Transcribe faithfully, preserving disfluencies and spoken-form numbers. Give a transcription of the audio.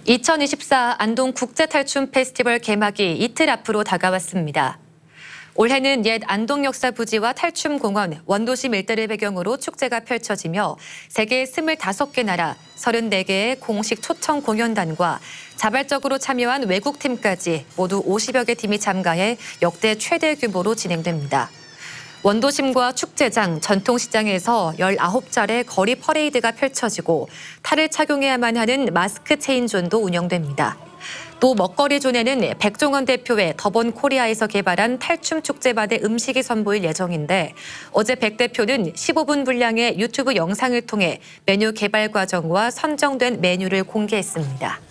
이천이십사 안동 국제탈춤 페스티벌 개막이 이틀 앞으로 다가왔습니다. 올해는 옛 안동 역사 부지와 탈춤공원, 원도심 일대를 배경으로 축제가 펼쳐지며 세계 스물다섯 개 나라 서른네 개의 공식 초청 공연단과 자발적으로 참여한 외국팀까지 모두 오십여 개 팀이 참가해 역대 최대 규모로 진행됩니다. 원도심과 축제장, 전통시장에서 열아홉 차례 거리 퍼레이드가 펼쳐지고 탈을 착용해야만 하는 마스크 체인존도 운영됩니다. 또 먹거리 존에는 백종원 대표의 더본 코리아에서 개발한 탈춤 축제만의 음식이 선보일 예정인데 어제 백 대표는 십오 분 분량의 유튜브 영상을 통해 메뉴 개발 과정과 선정된 메뉴를 공개했습니다.